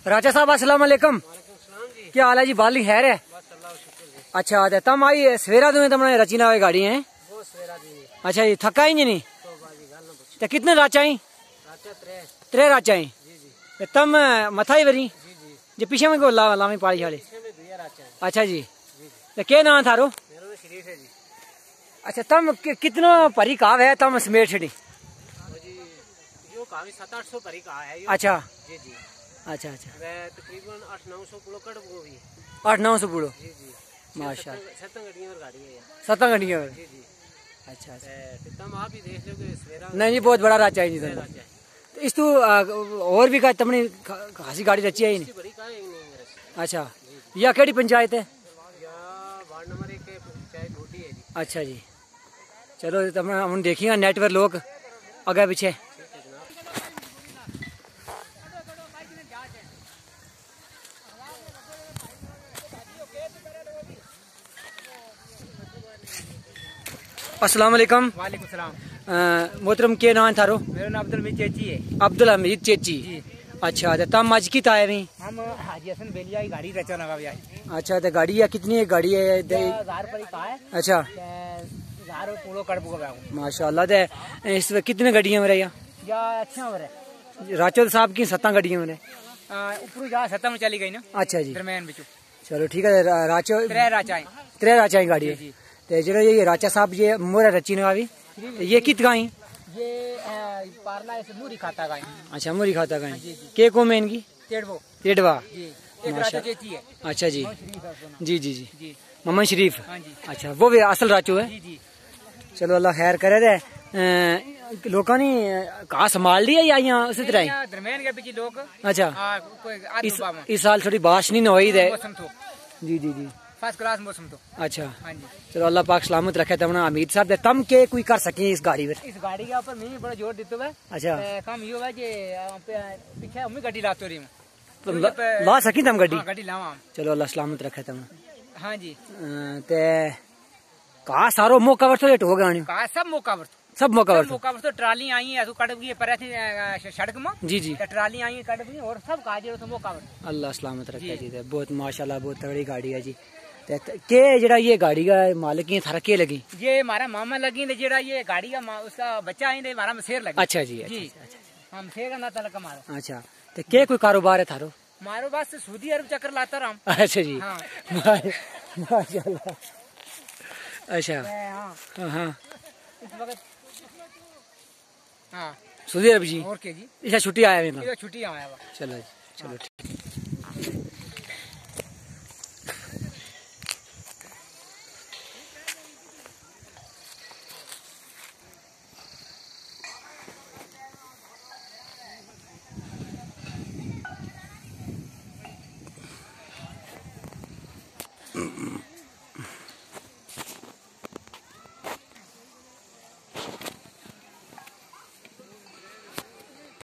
राजा साहब अस्सलाम वालेकुम। क्या हाल है जी? बाली खैर है? अच्छा तो तम आई सवेरा तुम्हें तुमने रचीना हुई गाड़ी है? अच्छा जी थका ही नहीं तो कितने राचाई? त्रे राचाई तम मथा ही वरी जो पीछे में को लामी पाली वाले। अच्छा जी तो क्या नाम थारो? अच्छा तम कितना भरी काव है तम समेट छड़ी? अच्छा अच्छा अच्छा तकरीबन 800-900 पुलो कट वो भी 800-900 पुलो माशा 7 घंटिया। अच्छा तुम आप ही देख लो कि सवेरा नहीं जी बहुत बड़ा राचा है जी तो इस तो और भी का तमने खासी गाड़ी रची है नहीं? अच्छा यह केड़ी पंचायत है? वार्ड नंबर 1 पंचायत घोटी है जी। अच्छा जी चलो तमने हम देखिएगा नेटवर्क लोग आगे पीछे। अस्सलाम वालेकुम। वालेकुम सलाम। मोहतरम के नाम थारो? मेरा नाम अब्दुल हमीद चेची है। अब्दुल हमीद चेची। अच्छा तो तम आज की ताए में? हम हाजी हसन बेलिया की गाड़ी रचा लगा भी आई। अच्छा तो गाड़ी या कितनी है गाड़ी है? 1000 पर का है। अच्छा 1000 पुलो कट बुक है माशाल्लाह। तो इस कितने गाड़ियां में रही या अच्छा हो रहा है? राचो साहब की 7 गाड़ियां में ऊपर जा 7 में चली गई ना। अच्छा जी दरमियान बिचू चलो ठीक है। राचो 3 राचाएं 3 राचाई गाड़ी है तो जो ये राचा साहब ये मोरा रची ने अभी ये कित गाई? ये पारला ऐसे मूरी खाता गाय। अच्छा मूरी खाता गाई के को में इनकी? टेडवा जी एक राचा चेची है। अच्छा जी जी जी जी जी मोहम्मद शरीफ। हाँ जी अच्छा वो भी असल राचो है। जी जी चलो अल्लाह खैर करे दे। लोगों ने कहा संभाल लिया या यहाँ उसी तरह ही? दरमियान के पीछे लोग। अच्छा इस साल थोड़ी बारिश नहीं हुई है। मौसम तो जी जी जी फर्स्ट क्लास मौसम तो। अच्छा हाँ जी चलो अल्लाह पाक सलामत रखे तमना हमीद साहब दे तम के कोई कर सके इस गाड़ी पर? इस गाड़ी के ऊपर मैं बड़ा जोर देते हुए। अच्छा काम ये हुआ कि पीछे हम गाड़ी लाते रही तो ला सकी तम गाड़ी? गाड़ी लावा। चलो अल्लाह सलामत रखे तमना। हाँ जी ते कहा सारो मौका वर्तो लेट हो गया कहा सब मौका वर्तो सब मौका वर्तो मौका वर्तो ट्राली आई है तो कट गई पर सड़क में। जी जी ट्राली आई है कट गई और सब काज तो मौका वर्तो। अल्लाह सलामत रखे जी बहुत माशाल्लाह बहुत तगड़ी गाड़ी है जी। के जरा ये गाड़ी का मालिक की थारा के लगी? ये हमारा मामा लगी ने जेड़ा ये गाड़ी का उसका बच्चा है हमारा मसेर लगी। अच्छा जी जी हम मसेर का नाता लगा हमारा। अच्छा तो के कोई कारोबार है थारो? मारो बस सऊदी अरब चक्कर लाता रहा। अच्छा जी हाँ माशाल्लाह। अच्छा हाँ हाँ इस वक्त हाँ सऊदी अरब जी और के जी इसे छुट्टी आया है छुट्टी आया हुआ। चलो जी चलो ठीक। Mm-hmm.